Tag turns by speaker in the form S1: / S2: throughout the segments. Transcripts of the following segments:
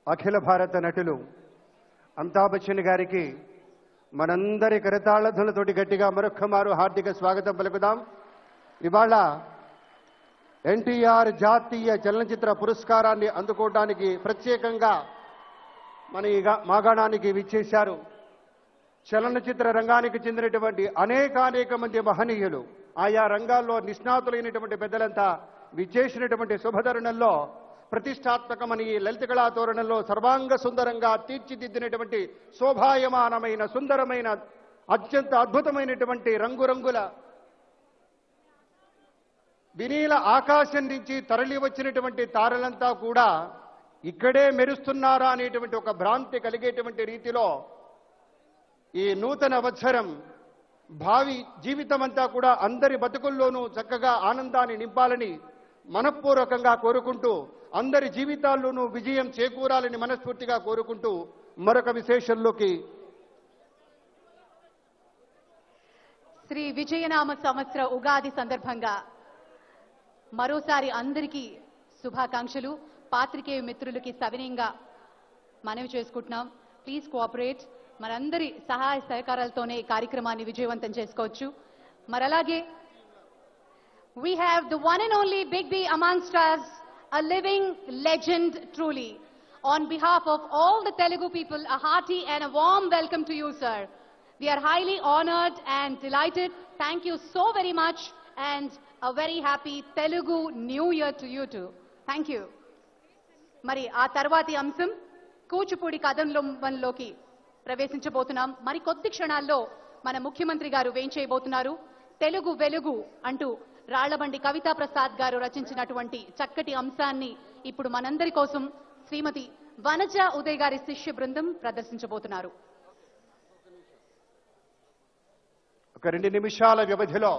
S1: అఖిల భారత నటులు అమితాబ్ బచ్చన్ గారికి మనందరి కరతాళధ్వనులతోటి గట్టిగా మరొక్కమారు హార్దిక స్వాగతం పలుకుదాం. ఇవాళ ఎన్టీఆర్ జాతీయ చలనచిత్ర పురస్కారాన్ని అందుకోవడానికి ప్రత్యేకంగా మన మాగాణానికి విచ్చేశారు. చలనచిత్ర రంగానికి చెందినటువంటి అనేక మంది మహనీయులు, ఆయా రంగాల్లో నిష్ణాతులైనటువంటి పెద్దలంతా విచ్చేసినటువంటి శుభతరుణంలో ప్రతిష్టాత్మకమని ఈ లలిత కళా తోరణంలో సర్వాంగ సుందరంగా తీర్చిదిద్దినటువంటి శోభాయమానమైన సుందరమైన అత్యంత అద్భుతమైనటువంటి రంగురంగుల వినీల ఆకాశం నుంచి తరలి వచ్చినటువంటి తారలంతా కూడా ఇక్కడే మెరుస్తున్నారా అనేటువంటి ఒక భ్రాంతి కలిగేటువంటి రీతిలో ఈ నూతన వత్సరం భావి జీవితమంతా కూడా అందరి బతుకుల్లోనూ చక్కగా ఆనందాన్ని నింపాలని మనఃపూర్వకంగా కోరుకుంటూ, అందరి జీవితాల్లోనూ విజయం చేకూరాలని మనస్ఫూర్తిగా కోరుకుంటూ మరొక విశేషంలోకి
S2: శ్రీ విజయనామ సంవత్సర ఉగాది సందర్భంగా మరోసారి అందరికీ శుభాకాంక్షలు. పాత్రికేయ మిత్రులకి సవినయంగా మనవి చేసుకుంటున్నాం. Please cooperate. మనందరి సహాయ సహకారాలతోనే ఈ కార్యక్రమాన్ని విజయవంతం చేసుకోవచ్చు. మరలాగే we have the one and only Big B amongst us, a living legend truly. On behalf of all the Telugu people, a hearty and a warm welcome to you, sir. We are highly honored and delighted. Thank you so very much and a very happy Telugu New Year to you too. Thank you. మరి ఆ తర్వాతి అంశం కూచిపూడి కథంలోకి ప్రవేశించబోతున్నాం. మరి కొద్ది క్షణాల్లో మన ముఖ్యమంత్రి గారు వేంచేయబోతున్నారు. తెలుగు వెలుగు అంటూ రాళ్లబండి కవితా ప్రసాద్ గారు రచించినటువంటి చక్కటి అంశాన్ని ఇప్పుడు మనందరి కోసం శ్రీమతి వనజ ఉదయ్ గారి శిష్య బృందం ప్రదర్శించబోతున్నారు.
S1: ఒక 2 నిమిషాల వ్యవధిలో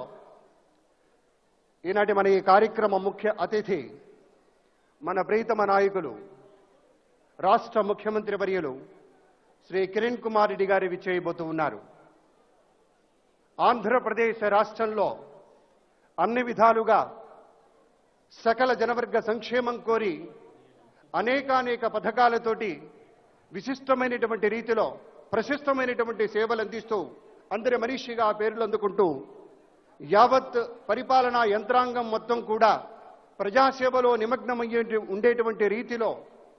S1: ఈనాటి మన ఈ కార్యక్రమ ముఖ్య అతిథి మన ప్రీతమ నాయకులు రాష్ట్ర ముఖ్యమంత్రి వర్యులు శ్రీ కిరణ్ కుమార్ రెడ్డి గారు విచ్చేయబోతూ ఉన్నారు. ఆంధ్రప్రదేశ్ రాష్ట్రంలో అన్ని విధాలుగా సకల జనవర్గ సంక్షేమం కోరి అనేక పథకాలతోటి విశిష్టమైనటువంటి రీతిలో ప్రశస్తమైనటువంటి సేవలు అందిస్తూ అందరి మనిషిగా పేర్లు అందుకుంటూ యావత్ పరిపాలనా యంత్రాంగం మొత్తం కూడా ప్రజాసేవలో నిమగ్నమయ్యే ఉండేటువంటి రీతిలో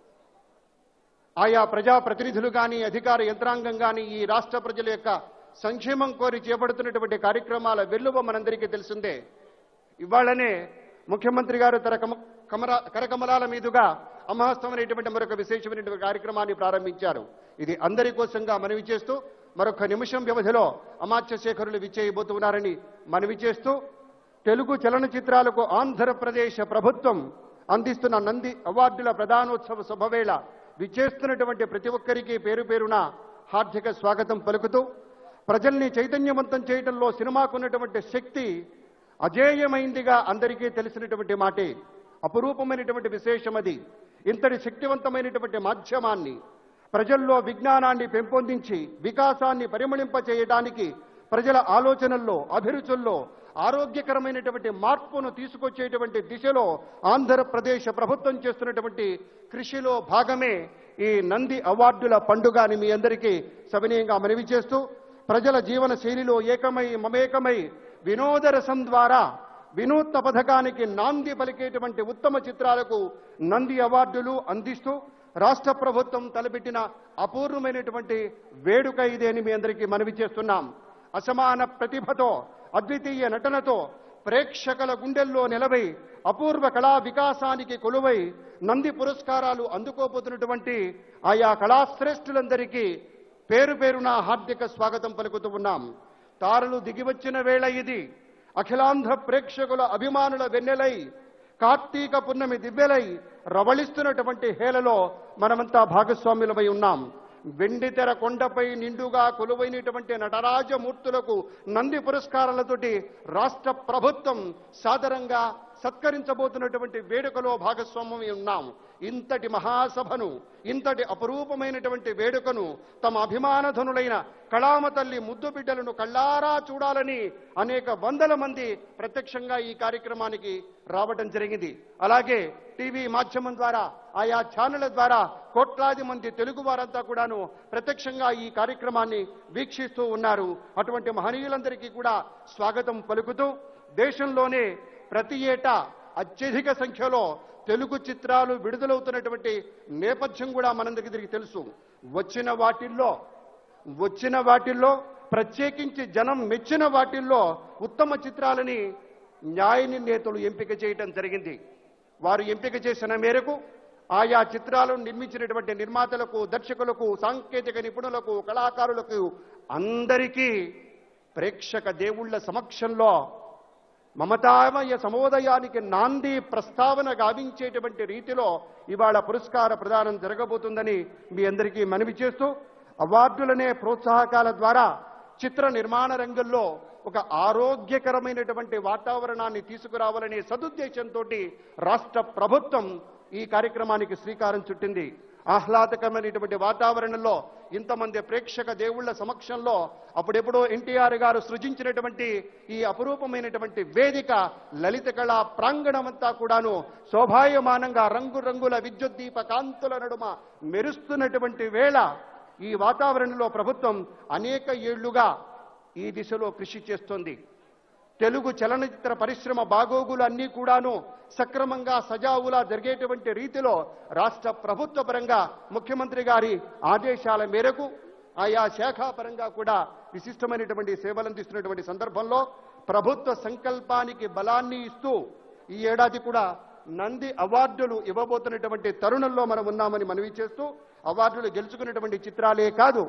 S1: ఆయా ప్రజాప్రతినిధులు కానీ అధికార యంత్రాంగం కానీ ఈ రాష్ట్ర ప్రజల యొక్క సంక్షేమం కోరి చేపడుతున్నటువంటి కార్యక్రమాల వెల్లువ మనందరికీ తెలిసిందే. ఇవాళనే ముఖ్యమంత్రి గారు తన కరకమలాల మీదుగా అమహస్తం అనేటువంటి మరొక విశేషమైనటువంటి కార్యక్రమాన్ని ప్రారంభించారు. ఇది అందరి కోసంగా మనవి చేస్తూ మరొక నిమిషం వ్యవధిలో అమాత్య శేఖరులు విచ్చేయబోతున్నారని మనవి చేస్తూ, తెలుగు చలనచిత్రాలకు ఆంధ్రప్రదేశ్ ప్రభుత్వం అందిస్తున్న నంది అవార్డుల ప్రధానోత్సవ శుభవేళ విచ్చేస్తున్నటువంటి ప్రతి ఒక్కరికి పేరు పేరున హార్దిక స్వాగతం పలుకుతూ, ప్రజల్ని చైతన్యవంతం చేయడంలో సినిమాకున్నటువంటి శక్తి అజేయమైందిగా అందరికీ తెలిసినటువంటి మాటే. అపురూపమైనటువంటి విశేషం అది. ఇంతటి శక్తివంతమైనటువంటి మాధ్యమాన్ని ప్రజల్లో విజ్ఞానాన్ని పెంపొందించి వికాసాన్ని పరిమళింపచేయడానికి, ప్రజల ఆలోచనల్లో అభిరుచుల్లో ఆరోగ్యకరమైనటువంటి మార్పును తీసుకొచ్చేటువంటి దిశలో ఆంధ్రప్రదేశ్ ప్రభుత్వం చేస్తున్నటువంటి కృషిలో భాగమే ఈ నంది అవార్డుల పండుగ అని మీ అందరికీ సవినయంగా మనవి చేస్తూ, ప్రజల జీవన శైలిలో ఏకమై మమేకమై వినోదరసం ద్వారా వినూత్న పథకానికి నాంది పలికేటువంటి ఉత్తమ చిత్రాలకు నంది అవార్డులు అందిస్తూ రాష్ట్ర ప్రభుత్వం తలపెట్టిన అపూర్వమైనటువంటి వేడుక ఇదే అని మీ అందరికీ మనవి చేస్తున్నాం. అసమాన ప్రతిభతో అద్వితీయ నటనతో ప్రేక్షకుల గుండెల్లో నిలవై అపూర్వ కళా వికాసానికి కొలువై నంది పురస్కారాలు అందుకోబోతున్నటువంటి ఆయా కళాశ్రేష్ఠులందరికీ పేరు పేరున హార్దిక స్వాగతం పలుకుతూ ఉన్నాం. తారలు దిగివచ్చిన వేళ ఇది. అఖిలాంధ్ర ప్రేక్షకుల అభిమానుల వెన్నెలై కార్తీక పున్నమి దివ్యలై రవళిస్తున్నటువంటి హేళలో మనమంతా భాగస్వాములమై ఉన్నాం. వెండితెర కొండపై నిండుగా కొలువైనటువంటి నటరాజమూర్తులకు నంది పురస్కారాలతోటి రాష్ట్ర ప్రభుత్వం సాదరంగా సత్కరించబోతున్నటువంటి వేడుకలో భాగస్వామ్యం ఉన్నాం. ఇంతటి మహాసభను, ఇంతటి అపురూపమైనటువంటి వేడుకను తమ అభిమానధనులైన కళామ తల్లి ముద్దు బిడ్డలను కళ్ళారా చూడాలని అనేక వందల మంది ప్రత్యక్షంగా ఈ కార్యక్రమానికి రావడం జరిగింది. అలాగే టీవీ మాధ్యమం ద్వారా, ఆయా ఛానళ్ల ద్వారా కోట్లాది మంది తెలుగు వారంతా కూడాను ప్రత్యక్షంగా ఈ కార్యక్రమాన్ని వీక్షిస్తూ ఉన్నారు. అటువంటి మహనీయులందరికీ కూడా స్వాగతం పలుకుతూ, దేశంలోనే ప్రతి ఏటా అత్యధిక సంఖ్యలో తెలుగు చిత్రాలు విడుదలవుతున్నటువంటి నేపథ్యం కూడా మనందరికీ తెలుసు. వచ్చిన వాటిల్లో ప్రత్యేకించి జనం మెచ్చిన వాటిల్లో ఉత్తమ చిత్రాలని న్యాయ నిర్ణేతలు ఎంపిక చేయటం జరిగింది. వారు ఎంపిక చేసిన మేరకు ఆయా చిత్రాలను నిర్మించినటువంటి నిర్మాతలకు, దర్శకులకు, సాంకేతిక నిపుణులకు, కళాకారులకు అందరికీ ప్రేక్షక దేవుళ్ల సమక్షంలో మమతామయ సమోదయానికి నాంది ప్రస్తావన గావించేటువంటి రీతిలో ఇవాళ పురస్కార ప్రదానం జరగబోతుందని మీ అందరికీ మనవి చేస్తూ, అవార్డులనే ప్రోత్సాహకాల ద్వారా చిత్ర నిర్మాణ రంగంలో ఒక ఆరోగ్యకరమైనటువంటి వాతావరణాన్ని తీసుకురావాలనే సదుద్దేశంతో రాష్ట్ర ప్రభుత్వం ఈ కార్యక్రమానికి శ్రీకారం చుట్టింది. ఆహ్లాదకరమైనటువంటి వాతావరణంలో ఇంతమంది ప్రేక్షక దేవుళ్ల సమక్షంలో అప్పుడెప్పుడో ఎన్టీఆర్ గారు సృజించినటువంటి ఈ అపురూపమైనటువంటి వేదిక లలిత కళా ప్రాంగణమంతా కూడాను శోభాయమానంగా రంగురంగుల విద్యుత్ దీప కాంతుల నడుమ మెరుస్తున్నటువంటి వేళ ఈ వాతావరణంలో ప్రభుత్వం అనేక ఏళ్లుగా ఈ దిశలో కృషి చేస్తోంది. తెలుగు చలనచిత్ర పరిశ్రమ బాగోగులు అన్నీ కూడాను సక్రమంగా సజావులా జరిగేటువంటి రీతిలో రాష్ట్ర ప్రభుత్వ పరంగా ముఖ్యమంత్రి గారి ఆదేశాల మేరకు ఆయా శాఖా పరంగా కూడా విశిష్టమైనటువంటి సేవలు అందిస్తున్నటువంటి సందర్భంలో ప్రభుత్వ సంకల్పానికి బలాన్ని ఇస్తూ ఈ ఏడాది కూడా నంది అవార్డులు ఇవ్వబోతున్నటువంటి తరుణంలో మనం ఉన్నామని మనవి చేస్తూ, అవార్డులు గెలుచుకున్నటువంటి చిత్రాలే కాదు,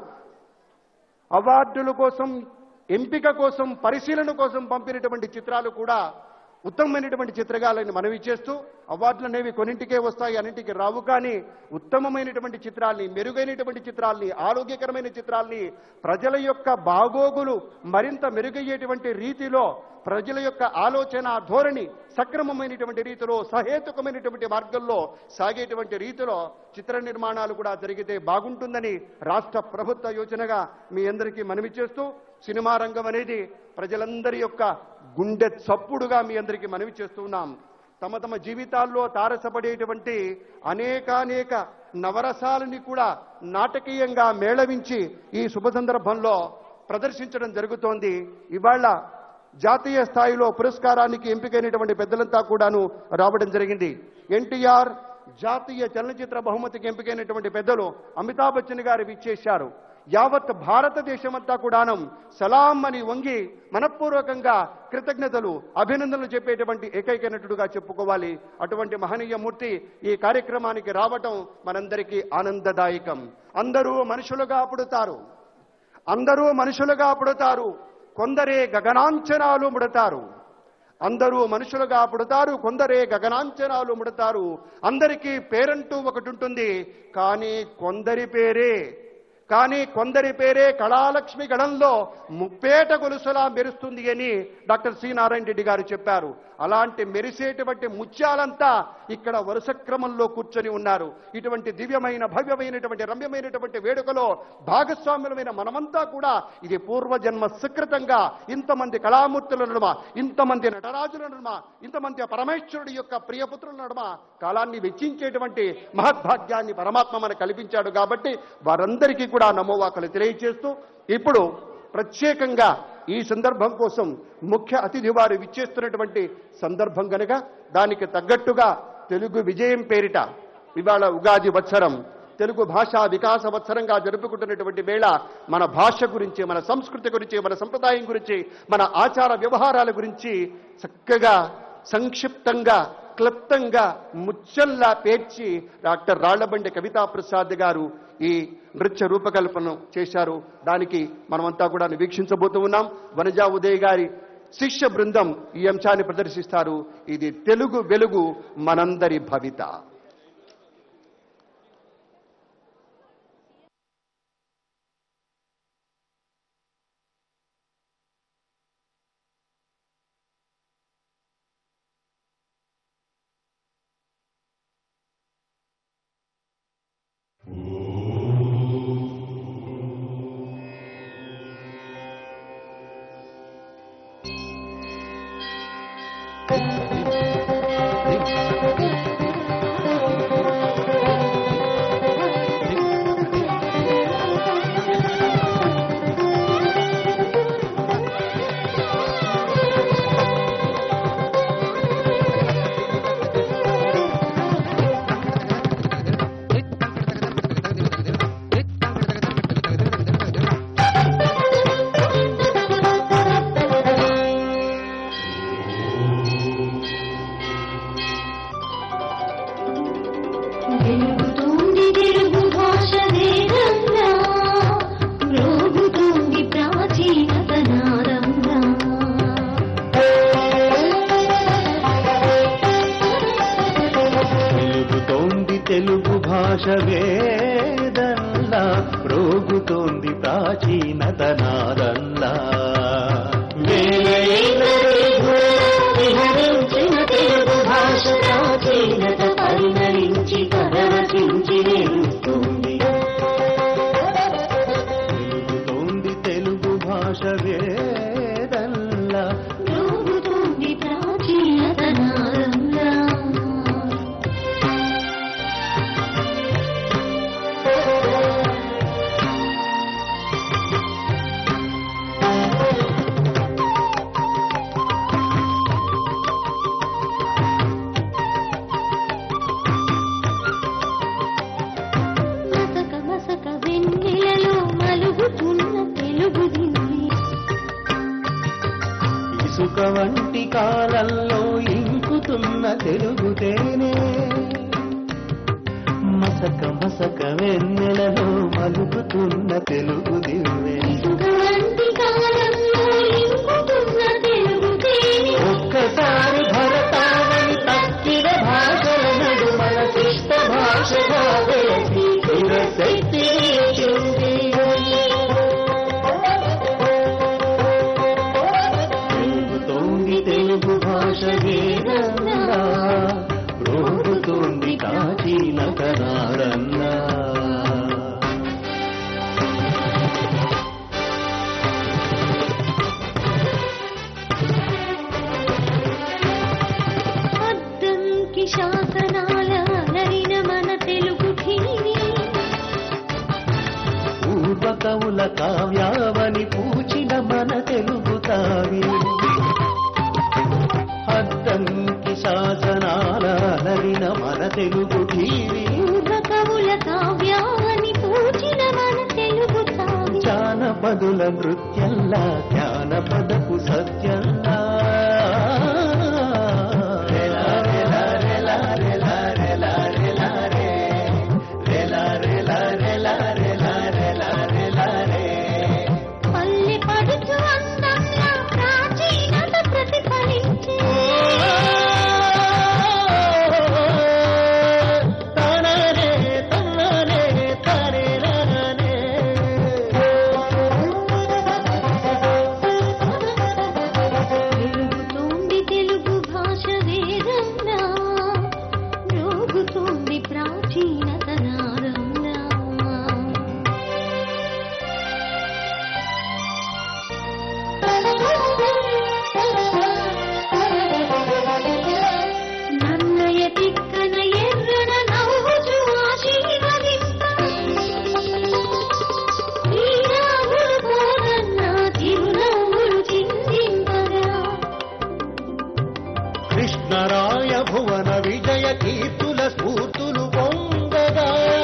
S1: అవార్డుల కోసం, ఎంపిక కోసం, పరిశీలన కోసం పంపినటువంటి చిత్రాలు కూడా ఉత్తమమైనటువంటి చిత్రగాలని మనవి చేస్తూ, అవార్డులు అనేవి కొన్నింటికే వస్తాయి, అన్నింటికి రావు. కానీ ఉత్తమమైనటువంటి చిత్రాల్ని, మెరుగైనటువంటి చిత్రాల్ని, ఆరోగ్యకరమైన చిత్రాల్ని, ప్రజల యొక్క బాగోగులు మరింత మెరుగయ్యేటువంటి రీతిలో, ప్రజల యొక్క ఆలోచన ధోరణి సక్రమమైనటువంటి రీతిలో, సహేతుకమైనటువంటి మార్గంలో సాగేటువంటి రీతిలో చిత్ర నిర్మాణాలు కూడా జరిగితే బాగుంటుందని రాష్ట్ర ప్రభుత్వ యోచనగా మీ అందరికీ మనవి చేస్తూ, సినిమా రంగం అనేది ప్రజలందరి యొక్క గుండె చప్పుడుగా మీ అందరికీ మనవి చేస్తున్నాం. తమ తమ జీవితాల్లో తారసపడేటువంటి అనేకానేక నవరసాలని కూడా నాటకీయంగా మేళవించి ఈ శుభ సందర్భంలో ప్రదర్శించడం జరుగుతోంది. ఇవాళ జాతీయ స్థాయిలో పురస్కారానికి ఎంపికైనటువంటి పెద్దలంతా కూడాను రావడం జరిగింది. ఎన్టీఆర్ జాతీయ చలనచిత్ర బహుమతికి ఎంపికైనటువంటి పెద్దలు అమితాబ్ బచ్చన్ గారు విచ్చేశారు. యావత్ భారతదేశమంతా కూడాను సలాం అని వంగి మనపూర్వకంగా కృతజ్ఞతలు, అభినందనలు చెప్పేటువంటి ఏకైక నటుడుగా చెప్పుకోవాలి. అటువంటి మహనీయ మూర్తి ఈ కార్యక్రమానికి రావటం మనందరికీ ఆనందదాయకం. అందరూ మనుషులుగా పుడతారు, అందరూ మనుషులుగా పుడతారు, కొందరే గగనాంచనాలు ముడతారు. అందరూ మనుషులుగా పుడతారు, కొందరే గగనాంచనాలు ముడతారు. అందరికీ పేరంటూ ఒకటి ఉంటుంది, కానీ కొందరి పేరే కళాలక్ష్మి గణంలో ముప్పేట గొలుసులా మెరుస్తుంది అని డాక్టర్ సి నారాయణ రెడ్డి గారు చెప్పారు. అలాంటి మెరిసేటువంటి ముత్యాలంతా ఇక్కడ వరుస క్రమంలో కూర్చొని ఉన్నారు. ఇటువంటి దివ్యమైన, భవ్యమైనటువంటి, రమ్యమైనటువంటి వేడుకలో భాగస్వామ్యులమైన మనమంతా కూడా ఇది పూర్వజన్మ సుకృతంగా ఇంతమంది కళామూర్తుల నడుమ, ఇంతమంది నటరాజుల నడుమ, ఇంతమంది పరమేశ్వరుడి యొక్క ప్రియపుత్రుల నడుమ కాలాన్ని వెచ్చించేటువంటి మహద్భాగ్యాన్ని పరమాత్మ మనకు కల్పించాడు. కాబట్టి వారందరికీ కూడా నమోవాకలు తెలియజేస్తూ, ఇప్పుడు ప్రత్యేకంగా ఈ సందర్భం కోసం ముఖ్య అతిథి వారు విచ్చేస్తున్నటువంటి సందర్భం కనుక దానికి తగ్గట్టుగా తెలుగు విజయం పేరిట ఇవాళ ఉగాది వత్సరం, తెలుగు భాషా వికాస వత్సరంగా జరుపుకుంటున్నటువంటి వేళ మన భాష గురించి, మన సంస్కృతి గురించి, మన సంప్రదాయం గురించి, మన ఆచార వ్యవహారాల గురించి చక్కగా, సంక్షిప్తంగా, క్లుప్తంగా, ముచ్చల్లా పేర్చి డాక్టర్ రాళ్లబండి కవితా ప్రసాద్ గారు ఈ నృత్య రూపకల్పన చేశారు. దానికి మనమంతా కూడా వీక్షించబోతూ ఉన్నాం. వనజా ఉదయ్ గారి శిష్య బృందం ఈ అంశాన్ని ప్రదర్శిస్తారు. ఇది తెలుగు వెలుగు, మనందరి భవిత.
S3: వెలుగుతుంది తెలుగు భాష వేదంగా, రోగుతుంది ప్రాచీనత నాదంగా.
S4: వెలుగుతోంది తెలుగు భాష వేదంలా, రోగుతోంది ప్రాచీనత నాదంలా.
S3: విహరించిన తెలుగు భాష ప్రాచీనత పరిణమించి పరవశించి నిలుస్తుంది.
S4: వెలుగుతోంది తెలుగు భాష వేదంలా,
S3: రోగుతుంది ప్రాచీనత నాదంగా. మసక మసక వెన్నెలలో మలుగుతున్న తెలుగు దివ్వి,
S4: ఇసుక వంటి కాలంలో ఇంకుతున్న తెలుగు తేనె. మసక మసక వెన్నెలలో మలుగుతున్న తెలుగు దివ్వె.
S3: ఇసుక వంటి కాలంలో ఇంకుతున్న తెలుగు తేనె.
S4: ఒక్కసారి భరతావని తక్కిన భాషల నడుమల శిష్ట భాషగా వెలసి శక్తి ఇచ్చింది. పెరుగుతోంది తెలుగు భాష వేదంగా, రోగుతోంది ప్రాచీనత నాదంగా.
S3: అద్దంకి శాసనాల అలరిన మన తెలుగు భూమి,
S4: పూర్వ కవుల కావ్యావని పూచిన మన తెలుగు తావి. అద్దంకి శాసనాల అలరిన మన తెలుగు టీవీ,
S3: పూర్వ కవుల కావ్యాన్ని పూచిన మన తెలుగు తావి.
S4: జానపదుల నృత్యంలా జ్ఞానపదపు సత్యంలా. రెలా రెలా రెలా రెలా రెలా రెలా రే, రెలా రెలా రెలా రెలా రెలా రెలా రే.
S3: పల్లె పడుచు అందంగా ప్రాచీనత ప్రతిఫలించే.
S4: తనరే తనరే తరే నరే.
S3: వెలుగుతోంది తెలుగు భాష వేదంగా, రోగుతోంది ప్రాచీనత నాదంగా. నన్నయ తిక్కన ఎర్రన నవ్వుచు ఆశీర్వదింప, శ్రీరాముడు పోదన్న తిరునవ్వులు చిందింపగా.
S4: కృష్ణరాయ భువన విజయ కీర్తుల స్ఫూర్తులు పొందగా.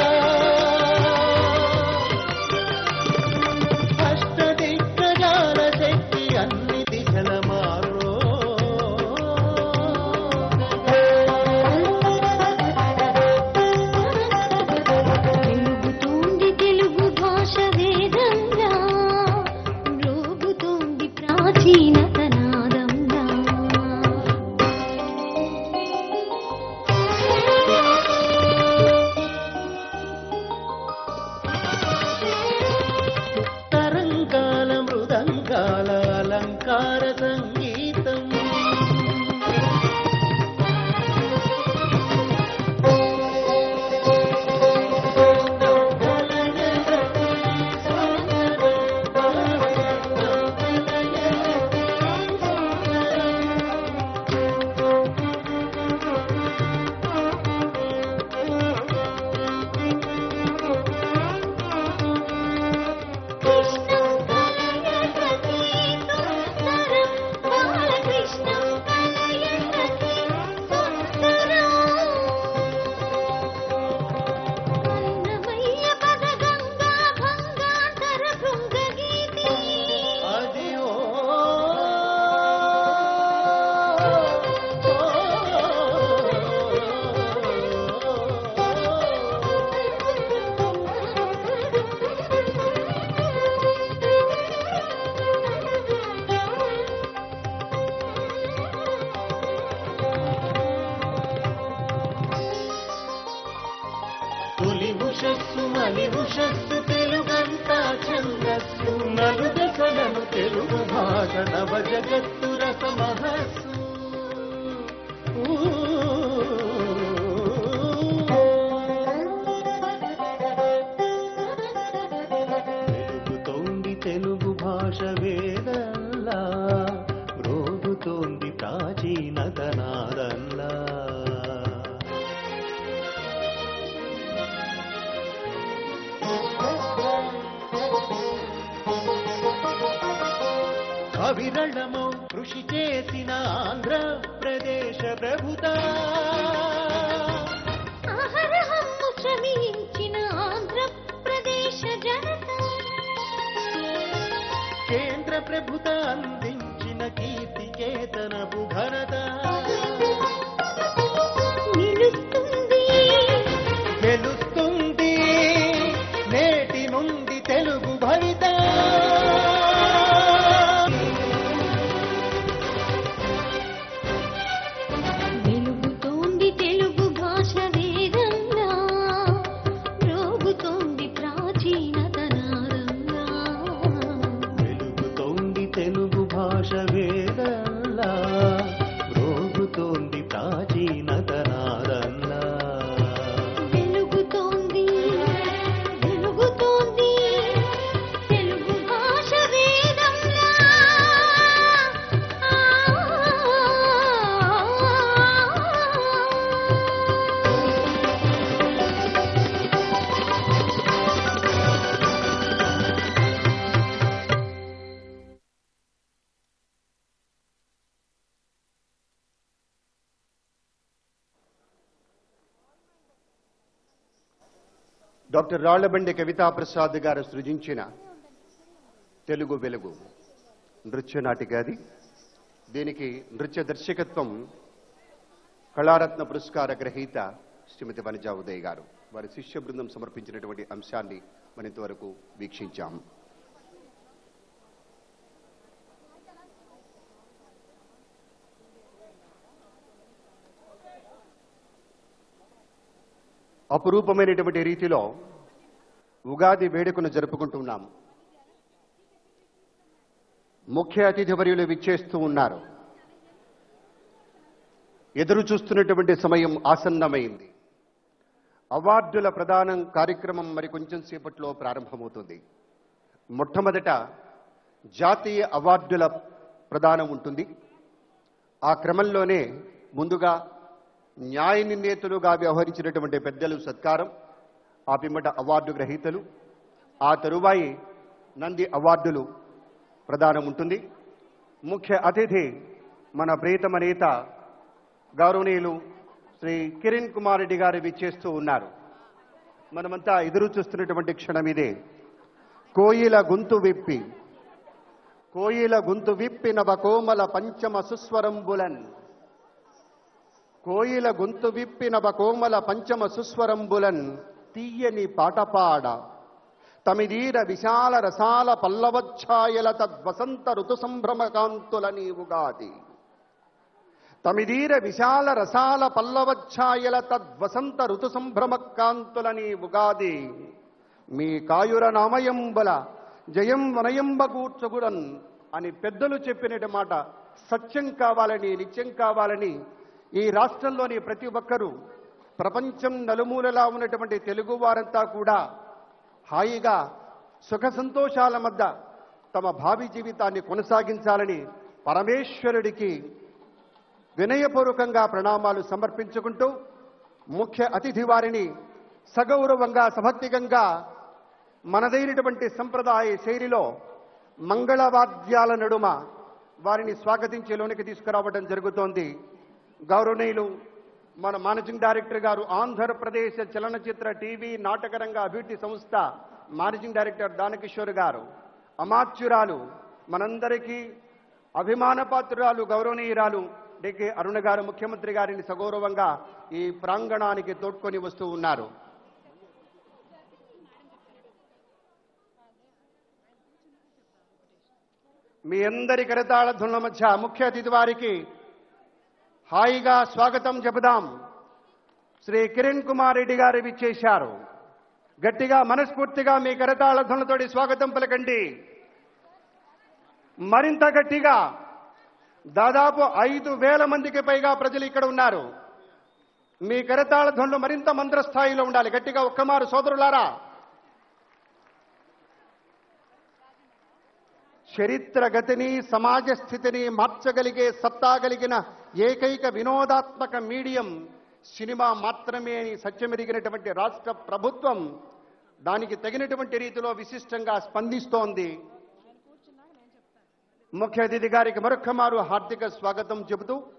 S4: ఉషస్సు మలి ఉషస్సు తెలుగంతా ఛందస్సు నలు దశలను తెలుగు భాష నవ జగత్తు రస మహస్సు వెలుగుతోంది తెలుగు భాష వేదల్లా రోగుతోంది ప్రాచీనతనాదల్లా అవిరళమో కృషి చేసిన ఆంధ్ర ప్రదేశ ప్రభుత
S3: ఆహారహమ్ము శ్రమించిన ఆంధ్ర ప్రదేశ జనత
S4: కేంద్ర ప్రభుత అందించిన కీర్తి చేతనపు ఘనత
S3: నిలుస్తుంది
S4: గెలుస్తుంది నేటి నుండి తెలుగు భవిత
S3: వెలుగుతోంది తెలుగు భాష వేదంలా రోగుతోంది ప్రాచీనతనాదంలా
S4: వెలుగుతోంది తెలుగు భాష వేదల్లా రోగుతోంది ప్రాచీనతనాదల్లా
S3: వెలుగుతోంది వెలుగుతోంది తెలుగు భాష వేదంలా
S1: డాక్టర్ రాళ్లబండి కవితాప్రసాద్ గారు సృజించిన తెలుగు వెలుగు నృత్య నాటిక అది. దీనికి నృత్య దర్శకత్వం కళారత్న పురస్కార గ్రహీత శ్రీమతి వనజా ఉదయ్ గారు. వారి శిష్య బృందం సమర్పించినటువంటి అంశాన్ని మనం ఇంతవరకు వీక్షించాం. అపురూపమైనటువంటి రీతిలో ఉగాది వేడుకను జరుపుకుంటున్నాము. ముఖ్య అతిథి వర్యులు విచ్చేస్తూ ఉన్నారు. ఎదురు చూస్తున్నటువంటి సమయం ఆసన్నమైంది. అవార్డుల ప్రదానం కార్యక్రమం మరి కొంచెం సేపట్లో ప్రారంభమవుతుంది. మొట్టమొదట జాతీయ అవార్డుల ప్రదానం ఉంటుంది. ఆ క్రమంలోనే ముందుగా న్యాయ నిర్ణేతలుగా వ్యవహరించినటువంటి పెద్దలు సత్కారం, ఆ పిమ్మట అవార్డు గ్రహీతలు, ఆ తరువాయి నంది అవార్డులు ప్రదానం ఉంటుంది. ముఖ్య అతిథి మన ప్రియతమ నేత గౌరవనీయులు శ్రీ కిరణ్ కుమార్ రెడ్డి గారు విచ్చేస్తూ ఉన్నారు. మనమంతా ఎదురు చూస్తున్నటువంటి క్షణం ఇదే. కోయిల గొంతు విప్పి నవ కోమల పంచమ సుస్వరంబులన్, కోయిల గొంతు విప్పి నవ కోమల పంచమ సుస్వరంబులన్ తీయని పాటపాడ తమిదీర విశాల రసాల పల్లవఛాయల తద్వసంత ఋతు సంభ్రమ కాంతుల నీవుగాది. తమిదీర విశాల రసాల పల్లవఛాయల తద్వసంత ఋతు సంభ్రమ కాంతుల నీవుగాది. మీ కాయుర నామయంబల జయం వనయంబ కూర్చగుడన్ అని పెద్దలు చెప్పినట మాట సత్యం కావాలని, నిత్యం కావాలని ఈ రాష్ట్రంలోని ప్రతి ఒక్కరూ, ప్రపంచం నలుమూలలా ఉన్నటువంటి తెలుగు వారంతా కూడా హాయిగా సుఖ సంతోషాల మధ్య తమ భావి జీవితాన్ని కొనసాగించాలని పరమేశ్వరుడికి వినయపూర్వకంగా ప్రణామాలు సమర్పించుకుంటూ, ముఖ్య అతిథి వారిని సగౌరవంగా సభక్తికంగా మనదైనటువంటి సంప్రదాయ శైలిలో మంగళవాద్యాల నడుమ వారిని స్వాగతించి లోనికి తీసుకురావడం జరుగుతోంది. గౌరవనీయులు మన మేనేజింగ్ డైరెక్టర్ గారు, ఆంధ్రప్రదేశ్ చలనచిత్ర టీవీ నాటకరంగ అభివృద్ధి సంస్థ మేనేజింగ్ డైరెక్టర్ దానకిషోర్ గారు, అమాత్యురాలు మనందరికీ అభిమానపాత్రురాలు గౌరవనీయురాలు డికే అరుణ గారు ముఖ్యమంత్రి గారిని సగౌరవంగా ఈ ప్రాంగణానికి తోడ్కొని వస్తూ ఉన్నారు. మీ అందరి కరతాళ ధ్వనుల మధ్య ముఖ్య అతిథి వారికి హాయిగా స్వాగతం చెబుదాం. శ్రీ కిరణ్ కుమార్ రెడ్డి గారు విచ్చేశారు. గట్టిగా మనస్ఫూర్తిగా మీ కరతాళ ధ్వనులతోటి స్వాగతం పలకండి. మరింత గట్టిగా దాదాపు 5,000 మందికి పైగా ప్రజలు ఇక్కడ ఉన్నారు. మీ కరతాళ ధ్వనులు మరింత మంత్రస్థాయిలో ఉండాలి. గట్టిగా ఒక్కమారు సోదరులారా. చరిత్ర గతిని సమాజ స్థితిని మార్చగలిగే సత్తా కలిగిన ఏకైక వినోదాత్మక మీడియం సినిమా మాత్రమే అని సత్యమెరిగినటువంటి రాష్ట్ర ప్రభుత్వం దానికి తగినటువంటి రీతిలో విశిష్టంగా స్పందిస్తోంది. ముఖ్య అతిథి గారికి మరొక్క మారు హార్దిక స్వాగతం చెబుతూ